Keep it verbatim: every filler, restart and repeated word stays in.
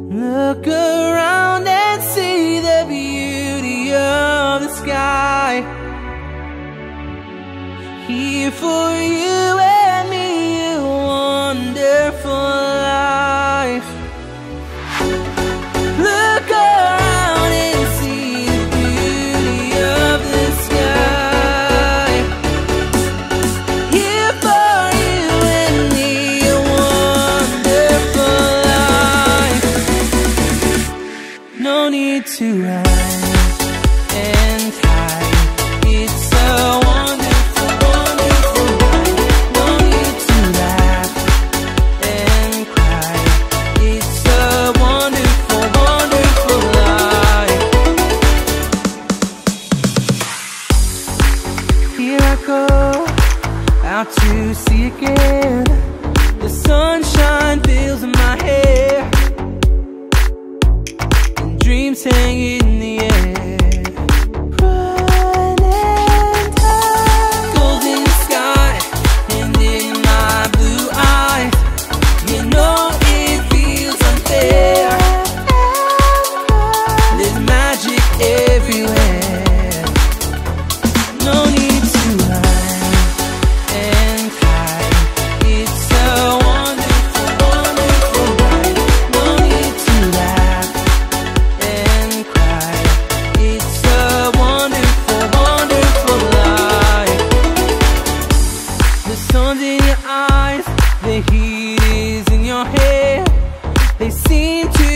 Look around and see the beauty of the sky. Here for you and me, a wonderful life. Look around and see the beauty of the sky. Here for you and me, a wonderful life. No need to run and hide. It's a wonderful, wonderful life. No need to laugh and cry. It's a wonderful, wonderful life. Here I go, out to sea again. The sunshine fills in my hair, and dreams hang in the air. Running time, golden sky, and in my blue eyes, you know it feels unfair. There's magic everywhere. No need to run and hide. It's a wonderful, wonderful life. No need to laugh and cry. It's a wonderful, wonderful life. The sun's in your eyes, the heat is in your hair. They seem to